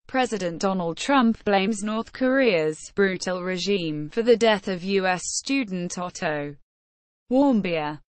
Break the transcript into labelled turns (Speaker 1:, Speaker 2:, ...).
Speaker 1: President Donald Trump blames North Korea's brutal regime for the death of U.S. student Otto Warmbier.